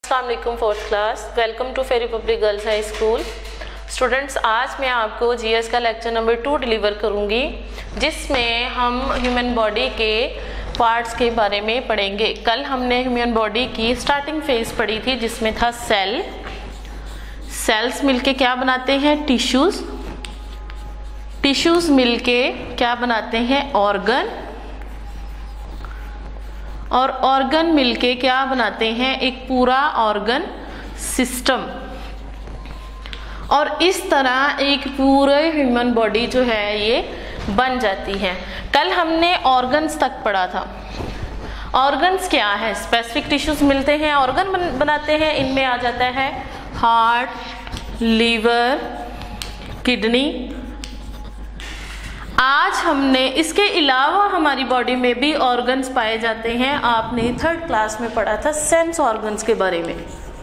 अस्सलाम वालेकुम fourth class, welcome to Ferry public girls high school. Students, आज मैं आपको जीएस का लेक्चर नंबर 2 डिलीवर करूंगी, जिसमें हम ह्यूमन बॉडी के पार्ट्स के बारे में पढ़ेंगे। कल हमने ह्यूमन बॉडी की स्टार्टिंग फेज पढ़ी थी, जिसमें था सेल्स मिलके क्या बनाते हैं, टिश्यूज मिलके क्या बनाते हैं, ऑर्गन, और ऑर्गन मिलके क्या बनाते हैं, एक पूरा ऑर्गन सिस्टम। और इस तरह एक पूरे ह्यूमन बॉडी जो है ये बन जाती है। कल हमने ऑर्गन्स तक पढ़ा था। ऑर्गन्स क्या है, स्पेसिफिक टिश्यूज मिलते हैं, ऑर्गन बनाते हैं। इनमें आ जाता है हार्ट, लीवर, किडनी। आज हमने इसके अलावा हमारी बॉडी में भी ऑर्गन्स पाए जाते हैं। आपने 3rd क्लास में पढ़ा था सेंस ऑर्गन्स के बारे में।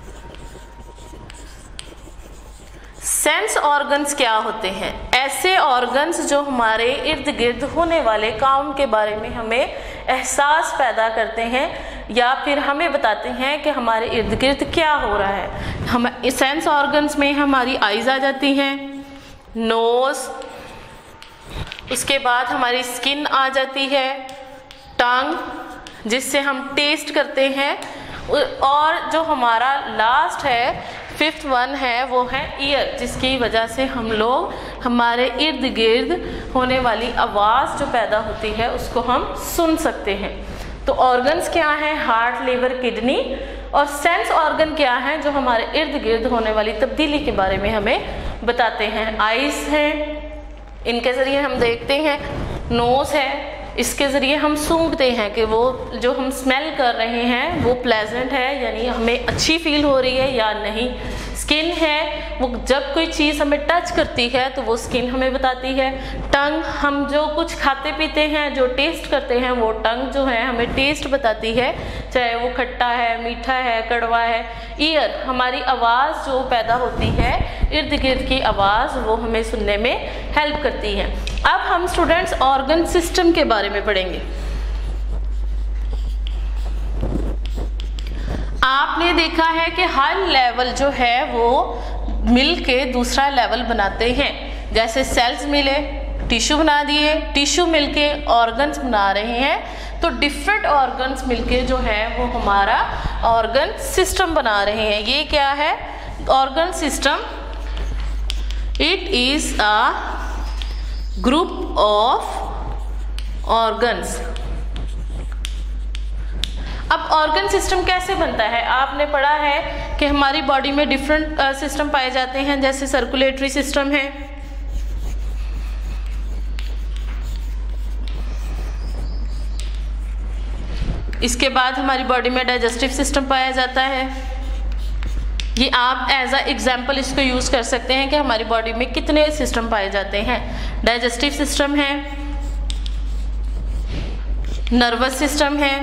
सेंस ऑर्गन्स क्या होते हैं? ऐसे ऑर्गन्स जो हमारे इर्द गिर्द होने वाले काम के बारे में हमें एहसास पैदा करते हैं, या फिर हमें बताते हैं कि हमारे इर्द गिर्द क्या हो रहा है। हम सेंस ऑर्गन्स में हमारी आईज आ जाती हैं, नोज, उसके बाद हमारी स्किन आ जाती है, टंग जिससे हम टेस्ट करते हैं, और जो हमारा लास्ट है 5th वन है वो है ईयर, जिसकी वजह से हम लोग हमारे इर्द गिर्द होने वाली आवाज़ जो पैदा होती है उसको हम सुन सकते हैं। तो ऑर्गन्स क्या हैं, हार्ट, लीवर, किडनी। और सेंस ऑर्गन क्या है, जो हमारे इर्द गिर्द होने वाली तब्दीली के बारे में हमें बताते हैं। आइज़ हैं, इनके ज़रिए हम देखते हैं। नोज़ है, इसके ज़रिए हम सूंघते हैं कि वो जो हम स्मेल कर रहे हैं वो प्लेजेंट है, यानी हमें अच्छी फील हो रही है या नहीं। स्किन है, वो जब कोई चीज़ हमें टच करती है तो वो स्किन हमें बताती है। टंग, हम जो कुछ खाते पीते हैं, जो टेस्ट करते हैं, वो टंग जो है हमें टेस्ट बताती है, चाहे वो खट्टा है, मीठा है, कड़वा है। ईयर, हमारी आवाज़ जो पैदा होती है, इर्द गिर्द की आवाज़, वो हमें सुनने में हेल्प करती है। अब हम स्टूडेंट्स ऑर्गन सिस्टम के बारे में पढ़ेंगे। आपने देखा है कि हर लेवल जो है वो मिल के दूसरा लेवल बनाते हैं। जैसे सेल्स मिले, टिश्यू बना दिए, टिश्यू मिलके ऑर्गन्स बना रहे हैं, तो डिफरेंट ऑर्गन्स मिलके जो है वो हमारा ऑर्गन सिस्टम बना रहे हैं। ये क्या है, organ system? It is a group of organs. अब ऑर्गन सिस्टम कैसे बनता है? आपने पढ़ा है कि हमारी बॉडी में डिफरेंट सिस्टम पाए जाते हैं, जैसे सर्कुलेटरी सिस्टम है, इसके बाद हमारी बॉडी में डाइजेस्टिव सिस्टम पाया जाता है। ये आप एज अ एग्जाम्पल इसको यूज़ कर सकते हैं कि हमारी बॉडी में कितने सिस्टम पाए जाते हैं। डाइजेस्टिव सिस्टम है, नर्वस सिस्टम है,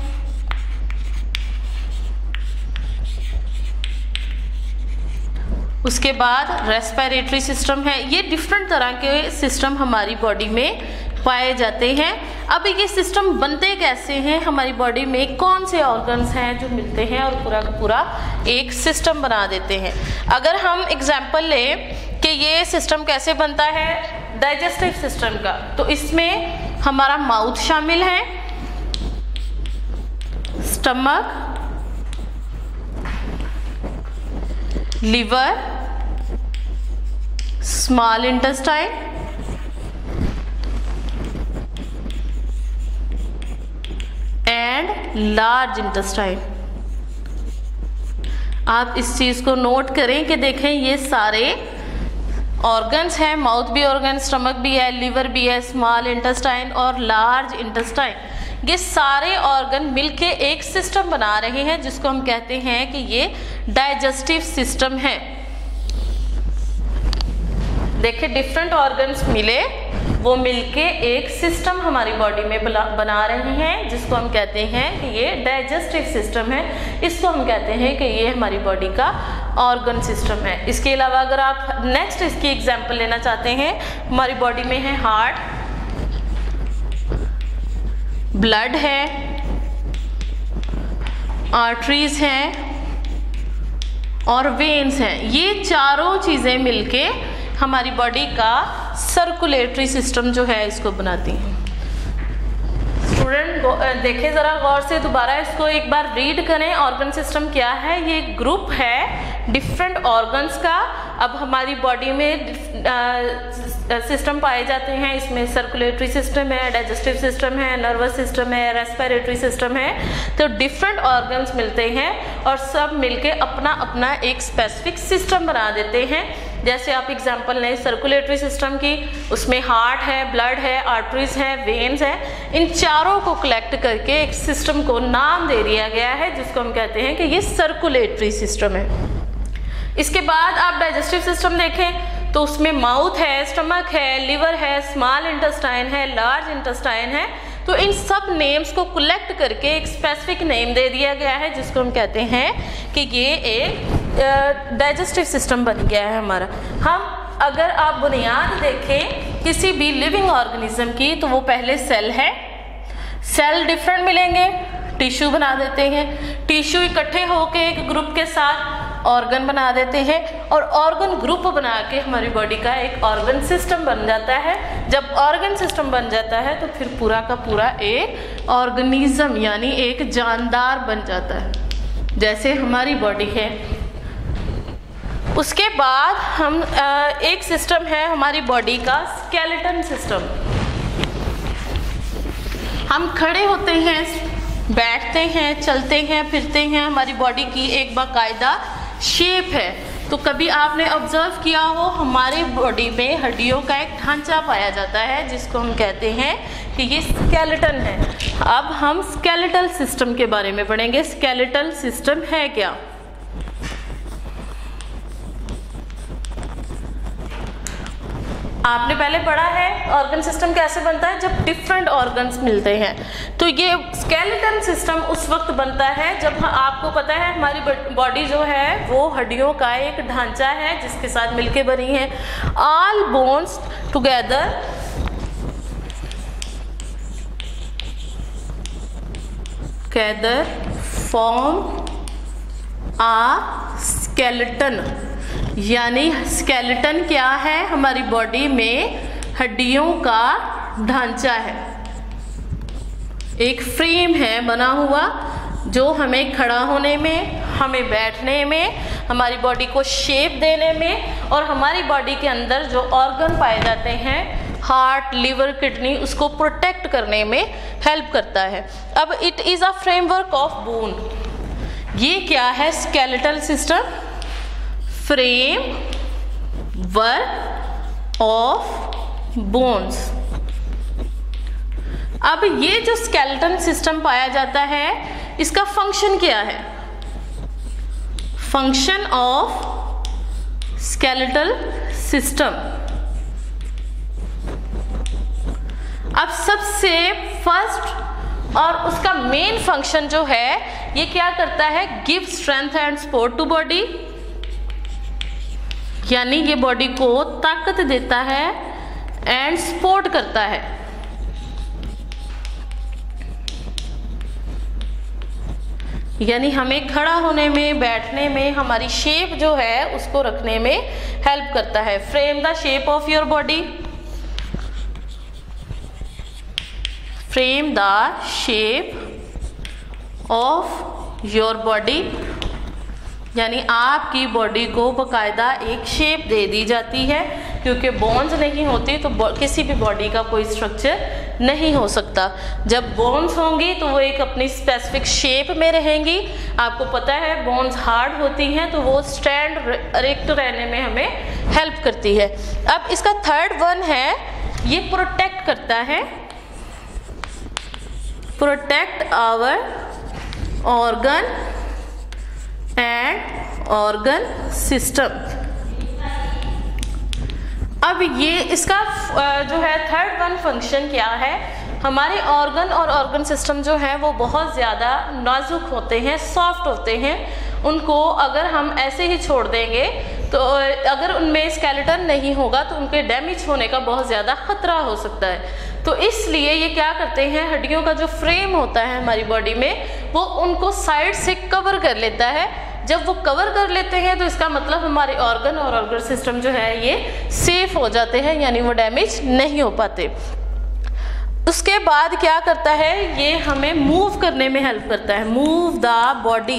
उसके बाद रेस्पिरेटरी सिस्टम है। ये डिफरेंट तरह के सिस्टम हमारी बॉडी में पाए जाते हैं। अब ये सिस्टम बनते कैसे हैं, हमारी बॉडी में कौन से ऑर्गन्स हैं जो मिलते हैं और पूरा का पूरा एक सिस्टम बना देते हैं। अगर हम एग्जाम्पल लें कि ये सिस्टम कैसे बनता है डाइजेस्टिव सिस्टम का, तो इसमें हमारा माउथ शामिल है, stomach, liver, small intestine, and large intestine. आप इस चीज को नोट करें कि देखें ये सारे ऑर्गन्स हैं, माउथ भी ऑर्गन, स्टमक भी है, लिवर भी है, स्मॉल इंटेस्टाइन और लार्ज इंटेस्टाइन। ये सारे ऑर्गन मिलके एक सिस्टम बना रहे हैं, जिसको हम कहते हैं कि ये डाइजेस्टिव सिस्टम है। देखिए, डिफरेंट ऑर्गन्स मिले, वो मिलके एक सिस्टम हमारी बॉडी में बना रहे हैं, जिसको हम कहते हैं कि ये डाइजेस्टिव सिस्टम है। इसको हम कहते हैं कि ये हमारी बॉडी का ऑर्गन सिस्टम है। इसके अलावा अगर आप नेक्स्ट इसकी एग्जांपल लेना चाहते हैं, हमारी बॉडी में है हार्ट, ब्लड है, आर्टरीज हैं, और वेन्स हैं। ये चारों चीज़ें मिलके हमारी बॉडी का सर्कुलेटरी सिस्टम जो है इसको बनाती हैं। स्टूडेंट देखें ज़रा गौर से, दोबारा इसको एक बार रीड करें। ऑर्गन सिस्टम क्या है? ये ग्रुप है डिफरेंट ऑर्गन्स का। अब हमारी बॉडी में सिस्टम पाए जाते हैं, इसमें सर्कुलेटरी सिस्टम है, डाइजेस्टिव सिस्टम है, नर्वस सिस्टम है, रेस्पिरेटरी सिस्टम है। तो डिफरेंट ऑर्गन्स मिलते हैं और सब मिलके अपना अपना एक स्पेसिफिक सिस्टम बना देते हैं। जैसे आप एग्जांपल लें सर्कुलेटरी सिस्टम की, उसमें हार्ट है, ब्लड है, आर्टरीज है, वेन्स है। इन चारों को कलेक्ट करके एक सिस्टम को नाम दे दिया गया है जिसको हम कहते हैं कि ये सर्कुलेटरी सिस्टम है। इसके बाद आप डाइजेस्टिव सिस्टम देखें तो उसमें माउथ है, स्टमक है, लिवर है, स्मॉल इंटेस्टाइन है, लार्ज इंटेस्टाइन है। तो इन सब नेम्स को कलेक्ट करके एक स्पेसिफिक नेम दे दिया गया है जिसको हम कहते हैं कि ये एक डाइजेस्टिव सिस्टम बन गया है हमारा। हम अगर आप बुनियाद देखें किसी भी लिविंग ऑर्गेनिज्म की तो वो पहले सेल है। सेल डिफरेंट मिलेंगे, टिश्यू बना देते हैं, टिश्यू इकट्ठे होके एक ग्रुप के साथ ऑर्गन बना देते हैं और ऑर्गन ग्रुप बना के हमारी बॉडी का एक ऑर्गन सिस्टम बन जाता है। जब ऑर्गन सिस्टम बन जाता है तो फिर पूरा का पूरा एक ऑर्गेनिज्म यानी एक जानदार बन जाता है, जैसे हमारी बॉडी है। उसके बाद हम एक सिस्टम है हमारी बॉडी का स्केलेटन सिस्टम। हम खड़े होते हैं, बैठते हैं, चलते हैं, फिरते हैं, हमारी बॉडी की एक बाकायदा शेप है। तो कभी आपने ऑब्जर्व किया हो हमारे बॉडी में हड्डियों का एक ढांचा पाया जाता है जिसको हम कहते हैं कि ये स्केलेटन है। अब हम स्केलेटल सिस्टम के बारे में पढ़ेंगे। स्केलेटल सिस्टम है क्या? आपने पहले पढ़ा है ऑर्गन सिस्टम कैसे बनता है, जब डिफरेंट ऑर्गन्स मिलते हैं। तो ये स्केलेटन सिस्टम उस वक्त बनता है जब आपको पता है हमारी बॉडी जो है वो हड्डियों का एक ढांचा है जिसके साथ मिलके बनी है। All bones together form a skeleton. यानी स्केलेटन क्या है? हमारी बॉडी में हड्डियों का ढांचा है, एक फ्रेम है बना हुआ जो हमें खड़ा होने में, हमें बैठने में, हमारी बॉडी को शेप देने में और हमारी बॉडी के अंदर जो ऑर्गन पाए जाते हैं हार्ट, लिवर, किडनी, उसको प्रोटेक्ट करने में हेल्प करता है। अब it is a framework of bone. ये क्या है? Skeletal system, framework of bones. अब ये जो स्केलेटन सिस्टम पाया जाता है इसका फंक्शन क्या है? Function of skeletal system. अब सबसे फर्स्ट और उसका मेन फंक्शन जो है ये क्या करता है? Give strength and support to body. यानी ये बॉडी को ताकत देता है एंड सपोर्ट करता है। यानी हमें खड़ा होने में, बैठने में, हमारी शेप जो है उसको रखने में हेल्प करता है। Frame the shape of your body. Frame the shape of your body यानी आपकी बॉडी को बाकायदा एक शेप दे दी जाती है, क्योंकि बोन्स नहीं होती तो किसी भी बॉडी का कोई स्ट्रक्चर नहीं हो सकता। जब बोन्स होंगी तो वो एक अपनी स्पेसिफिक शेप में रहेंगी। आपको पता है बोन्स हार्ड होती हैं तो वो स्टैंड इरेक्ट रहने में हमें हेल्प करती है। अब इसका थर्ड वन है, ये प्रोटेक्ट करता है, protect our organ and organ system. अब ये इसका जो है थर्ड वन फंक्शन क्या है? हमारे ऑर्गन और ऑर्गन सिस्टम जो है वो बहुत ज़्यादा नाजुक होते हैं, सॉफ्ट होते हैं। उनको अगर हम ऐसे ही छोड़ देंगे तो अगर उनमें स्केलेटन नहीं होगा तो उनके डैमेज होने का बहुत ज़्यादा खतरा हो सकता है। तो इसलिए ये क्या करते हैं, हड्डियों का जो फ्रेम होता है हमारी बॉडी में वो उनको साइड से कवर कर लेता है, जब वो कवर कर लेते हैं तो इसका मतलब हमारे ऑर्गन और ऑर्गन सिस्टम जो है ये सेफ हो जाते हैं, यानी वो डैमेज नहीं हो पाते। उसके बाद क्या करता है, ये हमें मूव करने में हेल्प करता है, मूव द बॉडी।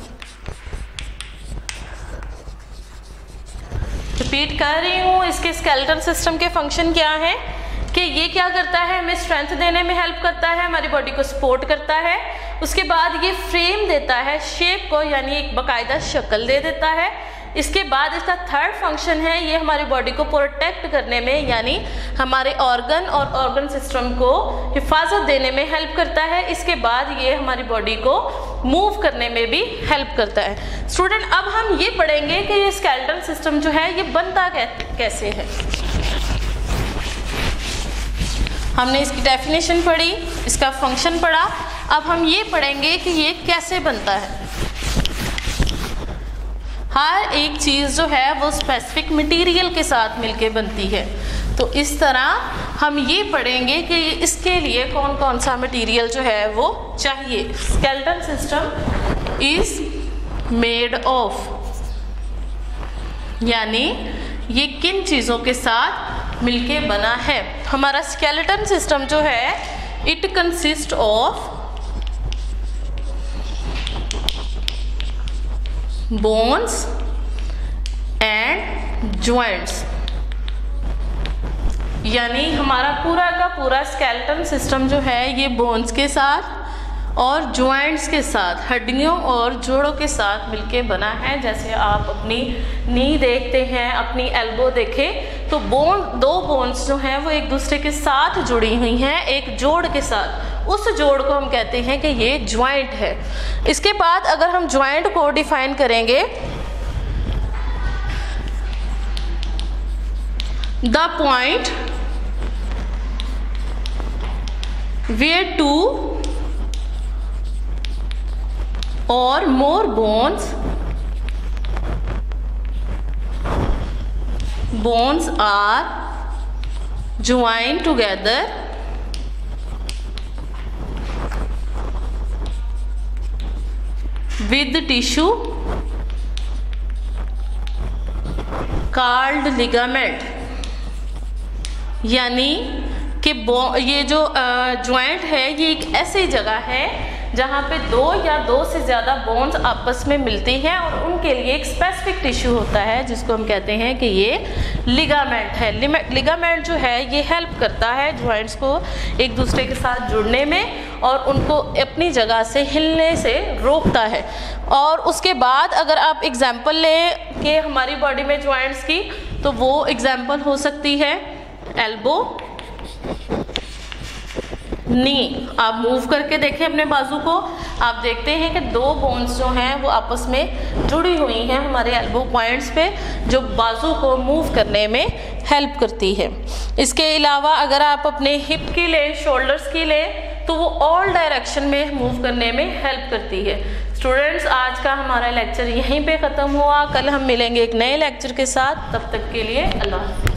रिपीट कर रही हूँ, इसके स्केलेटल सिस्टम के फंक्शन क्या है कि ये क्या करता है, हमें स्ट्रेंथ देने में हेल्प करता है, हमारी बॉडी को सपोर्ट करता है। उसके बाद ये फ्रेम देता है शेप को, यानी एक बाकायदा शक्ल दे देता है। इसके बाद इसका थर्ड फंक्शन है, ये हमारी बॉडी को प्रोटेक्ट करने में, यानी हमारे ऑर्गन और ऑर्गन सिस्टम को हिफाजत देने में हेल्प करता है। इसके बाद ये हमारी बॉडी को मूव करने में भी हेल्प करता है। स्टूडेंट, अब हम ये पढ़ेंगे कि ये स्केलेटल सिस्टम जो है ये बनता कैसे है। हमने इसकी डेफिनेशन पढ़ी, इसका फंक्शन पढ़ा, अब हम ये पढ़ेंगे कि ये कैसे बनता है। हर एक चीज़ जो है वो स्पेसिफिक मटेरियल के साथ मिलके बनती है, तो इस तरह हम ये पढ़ेंगे कि इसके लिए कौन कौन सा मटेरियल जो है वो चाहिए। Skeletal system is made of, यानी ये किन चीज़ों के साथ मिलके बना है। हमारा स्केलेटल सिस्टम जो है it consist of bones and joints, यानी हमारा पूरा का पूरा स्केलेटल सिस्टम जो है ये बोन्स के साथ और जॉइंट्स के साथ, हड्डियों और जोड़ों के साथ मिलके बना है। जैसे आप अपनी नी देखते हैं, अपनी एल्बो देखें, तो दो बोन्स जो हैं वो एक दूसरे के साथ जुड़ी हुई हैं एक जोड़ के साथ, उस जोड़ को हम कहते हैं कि ये ज्वाइंट है। इसके बाद अगर हम ज्वाइंट को डिफाइन करेंगे, the point where two or more bones are joined together with the tissue called ligament, यानी कि ये जो ज्वाइंट है ये एक ऐसी जगह है जहाँ पे दो या दो से ज़्यादा बोन्स आपस में मिलती हैं और उनके लिए एक स्पेसिफिक टिश्यू होता है जिसको हम कहते हैं कि ये लिगामेंट है। लिगामेंट जो है ये हेल्प करता है ज्वाइंट्स को एक दूसरे के साथ जुड़ने में और उनको अपनी जगह से हिलने से रोकता है। और उसके बाद अगर आप एग्जाम्पल लें कि हमारी बॉडी में ज्वाइंट्स की, तो वो एग्जाम्पल हो सकती है एल्बो, नी। आप मूव करके देखें अपने बाजू को, आप देखते हैं कि दो बोन्स जो हैं वो आपस में जुड़ी हुई हैं हमारे एल्बो पॉइंट्स पे, जो बाजू को मूव करने में हेल्प करती है। इसके अलावा अगर आप अपने हिप की लें, शोल्डर्स की लें, तो वो ऑल डायरेक्शन में मूव करने में हेल्प करती है। स्टूडेंट्स, आज का हमारा लेक्चर यहीं पे ख़त्म हुआ। कल हम मिलेंगे एक नए लेक्चर के साथ, तब तक के लिए अल्लाह।